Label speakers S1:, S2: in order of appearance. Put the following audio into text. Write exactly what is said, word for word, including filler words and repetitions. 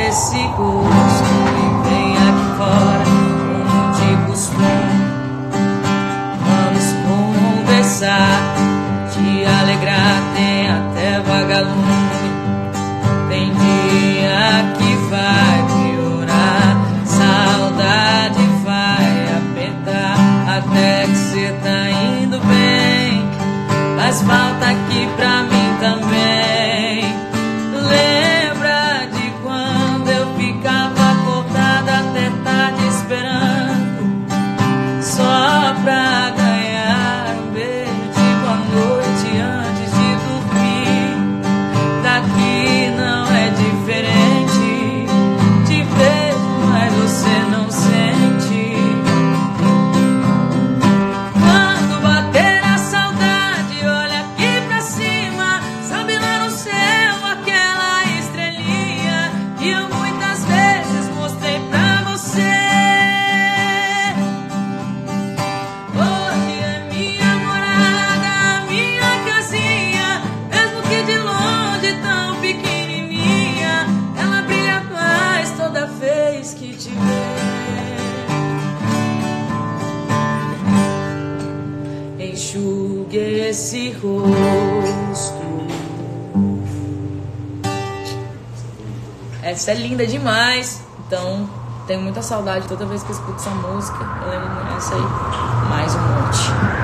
S1: esse rosto e vem aqui fora, como de costume. Vamos conversar, te alegrar, tem até vagalume. Tem dia que vai piorar, saudade vai apertar, até que cê tá indo bem. Faz falta aqui pra mim também. Lembra de quando eu ficava acordada até tarde esperando, só pra ganhar um beijo de boa noite antes de dormir. Daqui não é diferente, te vejo, mas você não sente. Quando bater a saudade, olha aqui pra cima, sabe lá no céu aquela estrelinha que eu muitas vezes mostrei pra você. Hoje é minha morada, minha casinha, mesmo que de longe tão pequenininha, ela brilha mais toda vez que te vê. Enxugue esse rosto. Essa é linda demais, então tenho muita saudade toda vez que eu escuto essa música. Eu lembro dessa aí, mais um monte.